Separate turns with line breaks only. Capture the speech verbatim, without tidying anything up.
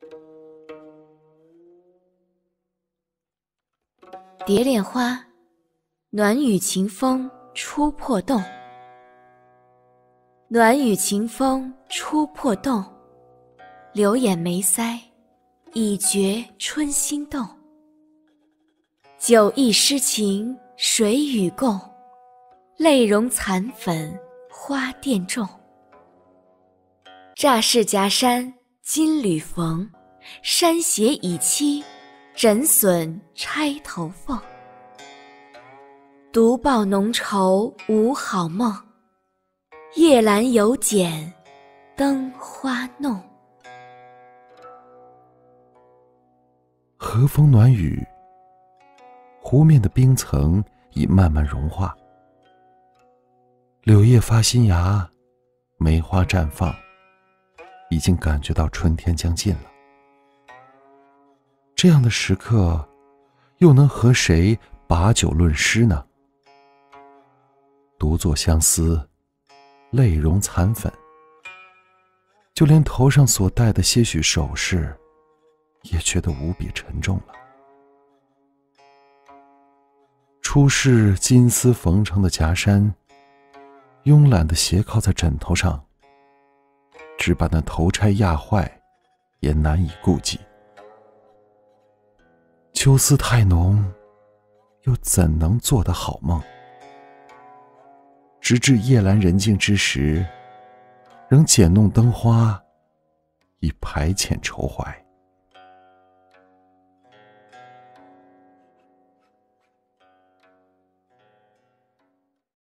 蝶恋花，暖雨晴风初破洞。暖雨晴风初破洞，柳眼眉腮，已觉春心动。酒意诗情水与共，泪融残粉花钿重。乍是夹山金缕缝，山斜已期枕笋钗头凤。独抱浓愁无好梦，夜阑犹剪灯花弄。
和风暖雨，湖面的冰层已慢慢融化，柳叶发新芽，梅花绽放，已经感觉到春天将近了。这样的时刻，又能和谁把酒论诗呢？独坐相思，泪融残粉，就连头上所戴的些许首饰，也觉得无比沉重了。初试金丝缝成的夹衫，慵懒地斜靠在枕头上，只把那头钗压坏，也难以顾及。秋思太浓，又怎能做得好梦？直至夜阑人静之时，仍剪弄灯花，以排遣愁怀。